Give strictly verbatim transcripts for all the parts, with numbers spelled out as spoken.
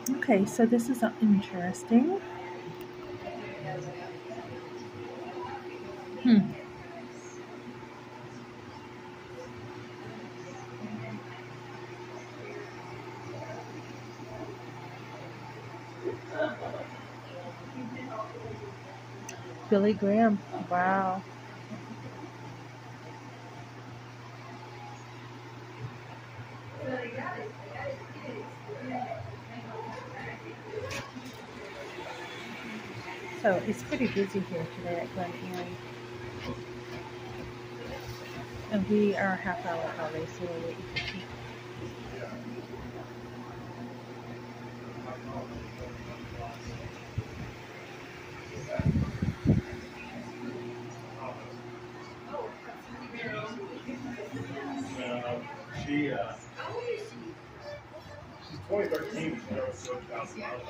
Okay, so this is uh, interesting. Hmm. Billy Graham. Wow. So it's pretty busy here today at Glen Erie. And we are half hour early, so we're waiting for tea. Uh, she, uh, she's twenty thirteen. She drove two thousand miles.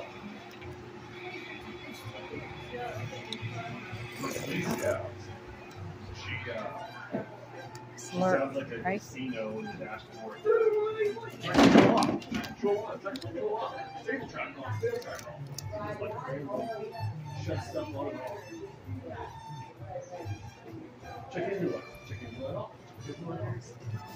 Yeah. She, uh, she sounds like a Right? casino in the dashboard. Show up. Show up. Show up. Stable track on. Stable track on. It's like, shut stuff on. Check into it. Check into it. Check into it.